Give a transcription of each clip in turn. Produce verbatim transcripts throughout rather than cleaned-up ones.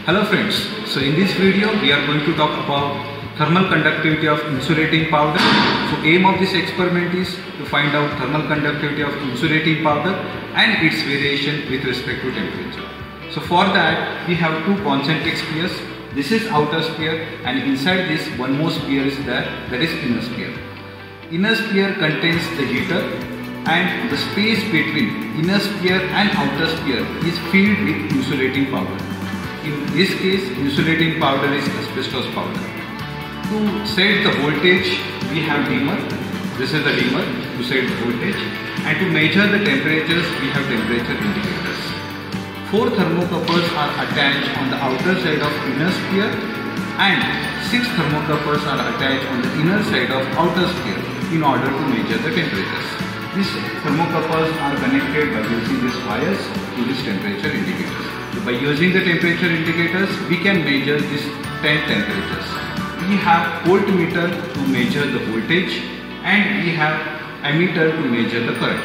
Hello friends, so in this video we are going to talk about thermal conductivity of insulating powder. So aim of this experiment is to find out thermal conductivity of insulating powder and its variation with respect to temperature. So for that we have two concentric spheres. This is outer sphere and inside this one more sphere is there, that is inner sphere. Inner sphere contains the heater and the space between inner sphere and outer sphere is filled with insulating powder. In this case, insulating powder is asbestos powder. To set the voltage, we have dimmer. This is the dimmer to set the voltage. And to measure the temperatures, we have temperature indicators. Four thermocouples are attached on the outer side of inner sphere and six thermocouples are attached on the inner side of outer sphere in order to measure the temperatures. These thermocouples are connected by using these wires to these temperature indicators. So by using the temperature indicators, we can measure these ten temperatures. We have voltmeter to measure the voltage and we have ammeter to measure the current.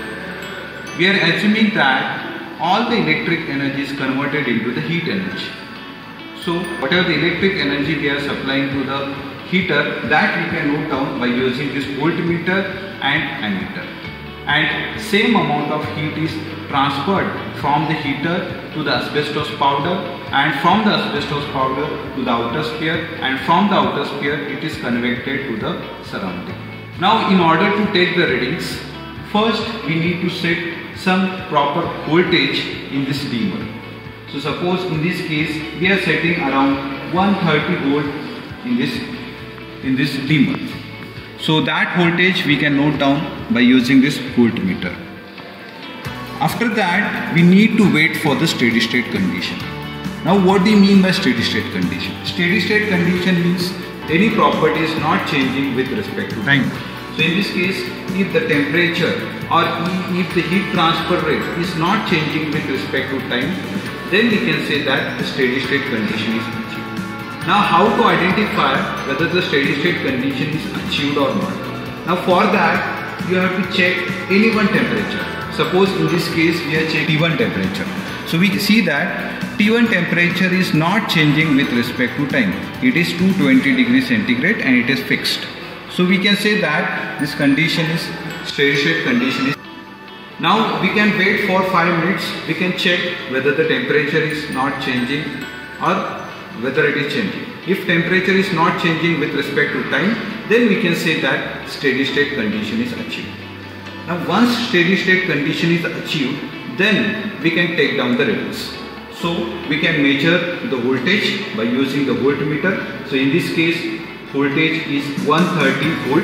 We are assuming that all the electric energy is converted into the heat energy. So whatever the electric energy we are supplying to the heater, that we can note down by using this voltmeter and ammeter. And same amount of heat is transferred from the heater to the asbestos powder and from the asbestos powder to the outer sphere and from the outer sphere it is convected to the surrounding. Now in order to take the readings, first we need to set some proper voltage in this dimmer. So suppose in this case we are setting around one hundred thirty volt in this, in this dimmer. So that voltage we can note down by using this voltmeter. After that, we need to wait for the steady state condition. Now what do you mean by steady state condition? Steady state condition means any property is not changing with respect to time. So in this case, if the temperature or if the heat transfer rate is not changing with respect to time, then we can say that the steady state condition is achieved. Now how to identify whether the steady state condition is achieved or not? Now for that, you have to check any one temperature. Suppose in this case we are checking T one temperature. So we see that T one temperature is not changing with respect to time. It is two hundred twenty degrees centigrade and it is fixed. So we can say that this condition is steady state condition is. Now we can wait for five minutes. We can check whether the temperature is not changing or whether it is changing. If temperature is not changing with respect to time, then we can say that steady state condition is achieved. Now once steady state condition is achieved, then we can take down the readings. So we can measure the voltage by using the voltmeter. So in this case, voltage is one hundred thirty volt.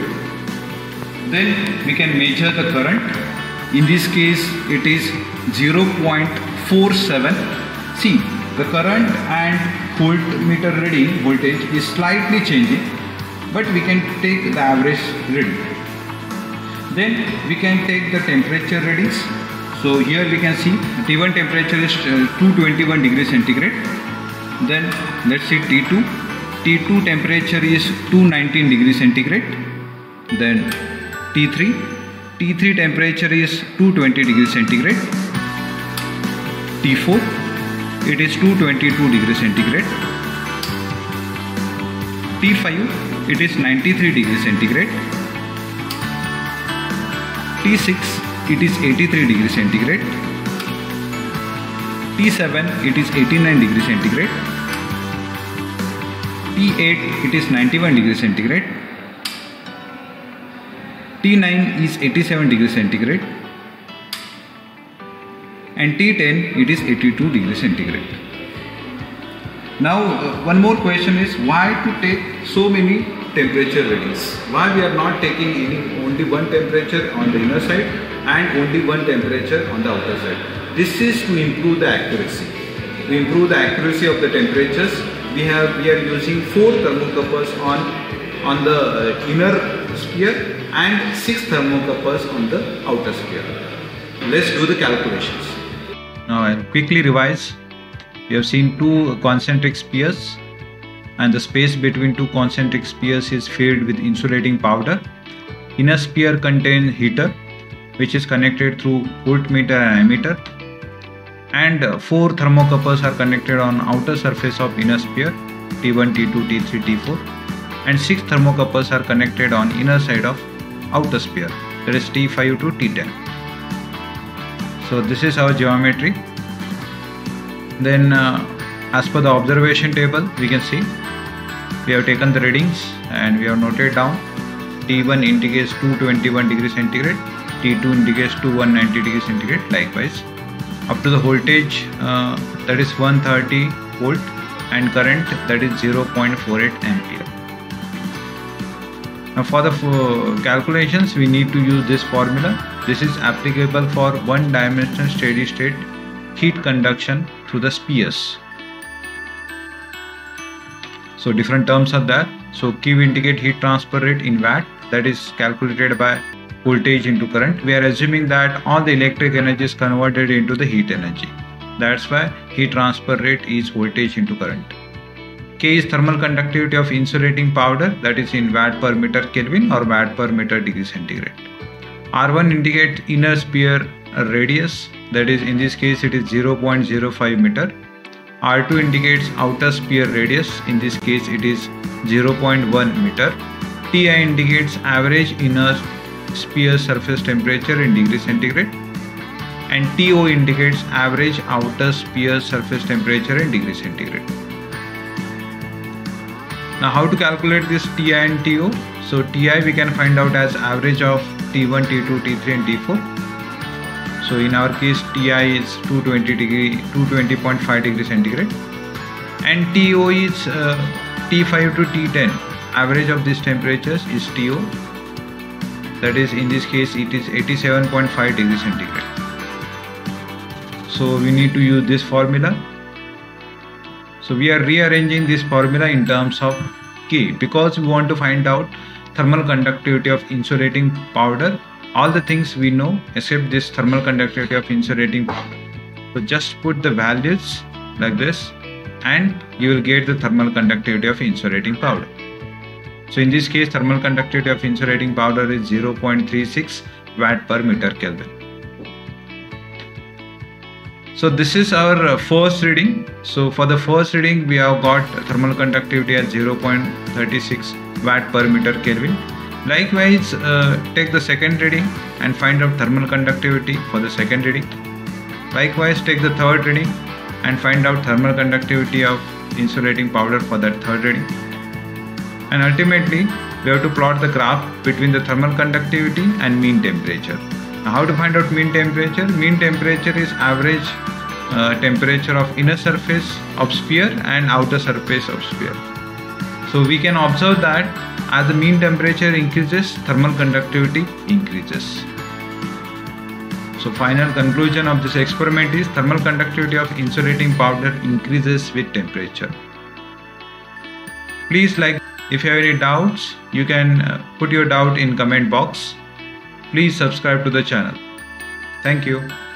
Then we can measure the current. In this case, it is zero point four seven. See, the current and voltmeter reading voltage is slightly changing, but we can take the average reading. Then we can take the temperature readings. So here we can see T one temperature is two hundred twenty-one degrees centigrade. Then let's see T two. T two temperature is two hundred nineteen degrees centigrade. Then T three. T three temperature is two hundred twenty degrees centigrade. T four. It is two hundred twenty-two degrees centigrade. T five. It is ninety-three degrees centigrade. T six, it is eighty-three degrees centigrade. T seven, it is eighty-nine degrees centigrade. T eight, it is ninety-one degrees centigrade. T nine is eighty-seven degrees centigrade. And T ten, it is eighty-two degrees centigrade. Now uh, one more question is, why to take so many temperature readings? Why we are not taking any only one temperature on the inner side and only one temperature on the outer side? This is to improve the accuracy. To improve the accuracy of the temperatures, we have we are using four thermocouples on on the uh, inner sphere and six thermocouples on the outer sphere. Let's do the calculations. Now I'll quickly revise. We have seen two concentric spheres, and the space between two concentric spheres is filled with insulating powder. Inner sphere contains heater, which is connected through voltmeter and ammeter. and uh, four thermocouples are connected on outer surface of inner sphere T one, T two, T three, T four, and six thermocouples are connected on inner side of outer sphere, that is T five to T ten. So this is our geometry. Then uh, as per the observation table, we can see we have taken the readings and we have noted down. T one indicates two hundred twenty-one degrees centigrade, T two indicates two hundred ninety degrees centigrade, likewise. Up to the voltage, uh, that is one hundred thirty volt, and current, that is zero point four eight ampere. Now for the uh, calculations, we need to use this formula. This is applicable for one dimensional steady state heat conduction through the spheres. So different terms are there. So Q indicate heat transfer rate in watt, that is calculated by voltage into current. We are assuming that all the electric energy is converted into the heat energy. That's why heat transfer rate is voltage into current. K is thermal conductivity of insulating powder, that is in watt per meter Kelvin or watt per meter degree centigrade. R one indicates inner sphere radius, that is in this case it is zero point zero five meter. R two indicates outer sphere radius, in this case it is zero point one meter. T I indicates average inner sphere surface temperature in degree centigrade, and T O indicates average outer sphere surface temperature in degree centigrade. Now how to calculate this T I and T O? So T I we can find out as average of T one, T two, T three and T four. So in our case T I is two hundred twenty degree, two hundred twenty point five degree centigrade, and T O is uh, T five to T ten. Average of these temperatures is T O, that is in this case it is eighty-seven point five degree centigrade. So we need to use this formula. So we are rearranging this formula in terms of K because we want to find out thermal conductivity of insulating powder. All the things we know except this thermal conductivity of insulating powder. So just put the values like this and you will get the thermal conductivity of insulating powder. So in this case thermal conductivity of insulating powder is zero point three six watt per meter Kelvin. So this is our first reading. So for the first reading we have got thermal conductivity at zero point three six watt per meter Kelvin. Likewise, uh, take the second reading and find out thermal conductivity for the second reading. Likewise, take the third reading and find out thermal conductivity of insulating powder for that third reading. And ultimately, we have to plot the graph between the thermal conductivity and mean temperature. Now, how to find out mean temperature? Mean temperature is average uh, temperature of inner surface of sphere and outer surface of sphere. So we can observe that as the mean temperature increases, thermal conductivity increases. So final conclusion of this experiment is thermal conductivity of insulating powder increases with temperature. Please like, if you have any doubts, you can put your doubt in comment box. Please subscribe to the channel. Thank you.